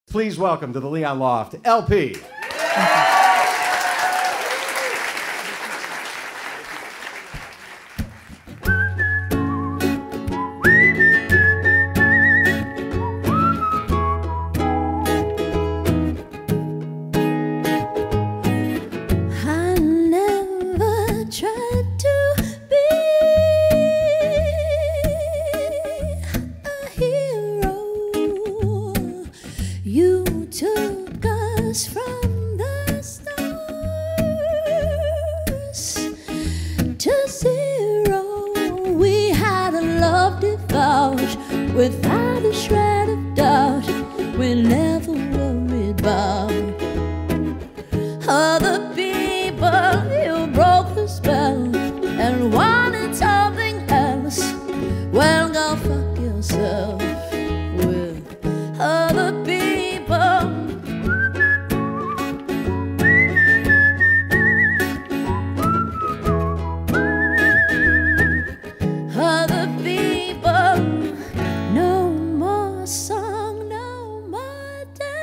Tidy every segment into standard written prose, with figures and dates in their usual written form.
Please welcome to the Leon Loft, LP. You took us from the stars to zero. We had a love divulge without a shred of doubt. We never worried about other people. You broke the spell and wanted something else. Well, go fuck yourself with other people. Other people, no more song, no more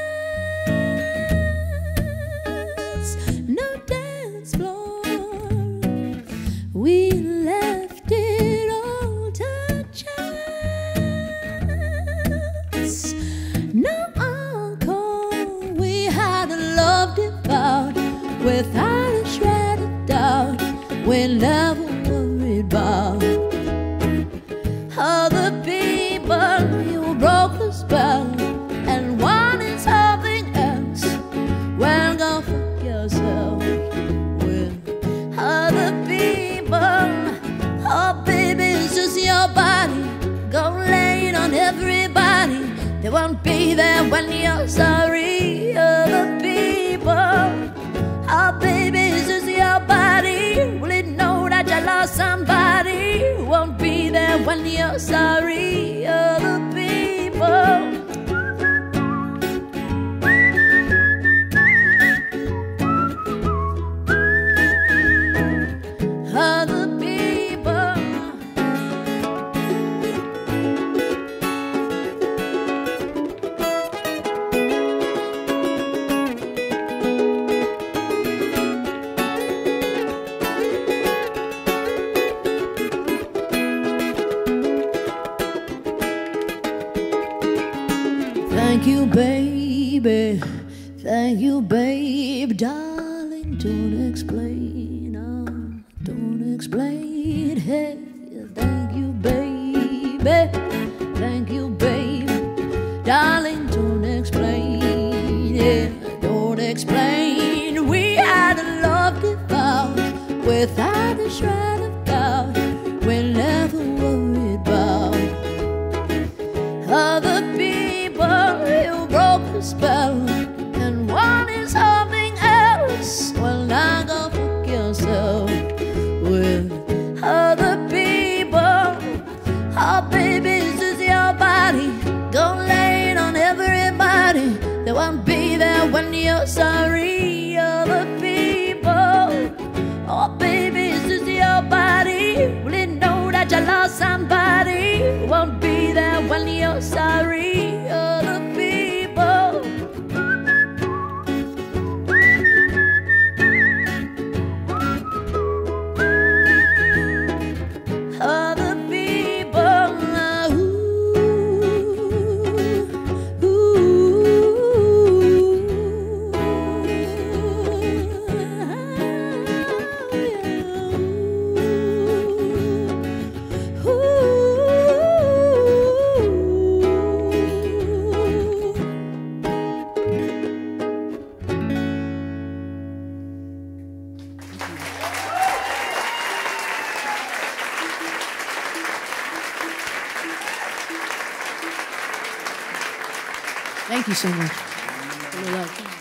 dance, no dance floor. We left it all to chance. No encore. We had a love devout without a shred of doubt. We never worried about other people. You broke the spell and wanted something else. Well, go fuck yourself with other people. Oh, baby, it's just your body. Go lay it on everybody. They won't be there when you're sorry. Other people. Oh, baby, it's just your body. Will it know that you lost somebody? Won't be there when you're sorry. Other people. Other people. Thank you, baby. Thank you, babe. Darling, don't explain. Don't explain. Hey, thank you, baby. Thank you, babe. Darling, don't explain. Yeah, don't explain. We had a love devout without a shred of doubt. We never worried about other people. You broke the spell and wanted something else. Well, now go fuck yourself with other people. Oh, baby, this is your body. Go lay it on everybody. They won't be there when you're sorry. Other people. Oh, baby, this is your body. Will it know that you lost somebody? Won't be there when you're sorry. Other people. Other people. Ooh, Thank you so much.